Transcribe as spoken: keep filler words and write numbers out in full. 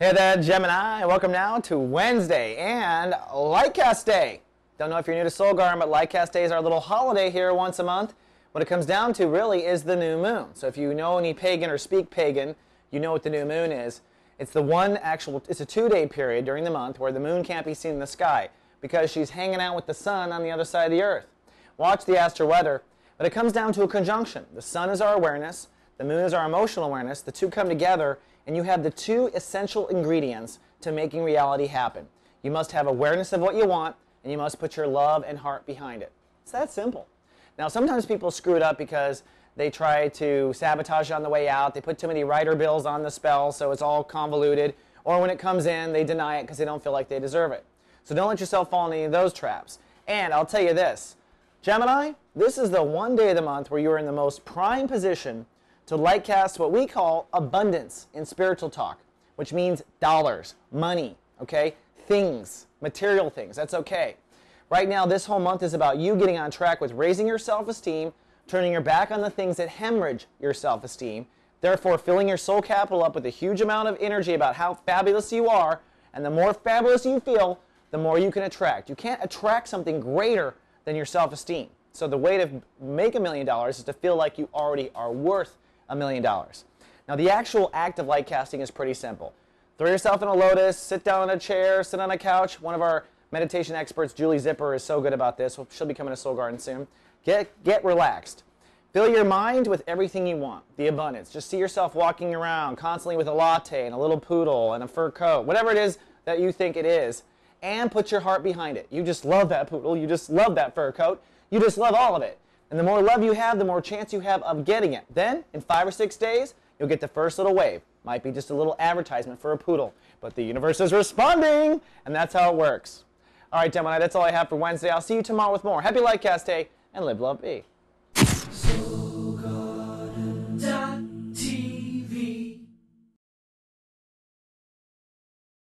Hey there, Gemini. Welcome now to Wednesday and Lightcast Day. Don't know if you're new to Solgarn, but Lightcast Day is our little holiday here once a month. What it comes down to really is the new moon. So if you know any pagan or speak pagan, you know what the new moon is. It's the one actual, it's a two-day period during the month where the moon can't be seen in the sky because she's hanging out with the sun on the other side of the earth. Watch the astro weather, but it comes down to a conjunction. The sun is our awareness, the moon is our emotional awareness. The two come together, and you have the two essential ingredients to making reality happen. You must have awareness of what you want, and you must put your love and heart behind it. It's that simple. Now, sometimes people screw it up because they try to sabotage it on the way out. They put too many writer bills on the spell, so it's all convoluted. Or when it comes in, they deny it because they don't feel like they deserve it. So don't let yourself fall into any of those traps. And I'll tell you this, Gemini, this is the one day of the month where you're in the most prime position to lightcast what we call abundance in spiritual talk, which means dollars, money, okay? Things, material things, that's okay. Right now, this whole month is about you getting on track with raising your self-esteem, turning your back on the things that hemorrhage your self-esteem, therefore filling your soul capital up with a huge amount of energy about how fabulous you are, and the more fabulous you feel, the more you can attract. You can't attract something greater than your self-esteem. So the way to make a million dollars is to feel like you already are worth a million dollars. Now, the actual act of light casting is pretty simple. Throw yourself in a lotus, sit down in a chair, sit on a couch. One of our meditation experts, Julie Zipper, is so good about this. She'll be coming to Soul Garden soon. Get, get relaxed. Fill your mind with everything you want, the abundance. Just see yourself walking around constantly with a latte and a little poodle and a fur coat, whatever it is that you think it is, and put your heart behind it. You just love that poodle. You just love that fur coat. You just love all of it. And the more love you have, the more chance you have of getting it. Then, in five or six days, you'll get the first little wave. Might be just a little advertisement for a poodle, but the universe is responding, and that's how it works. All right, Gemini, that's all I have for Wednesday. I'll see you tomorrow with more. Happy Lightcast Day, and live, love, be.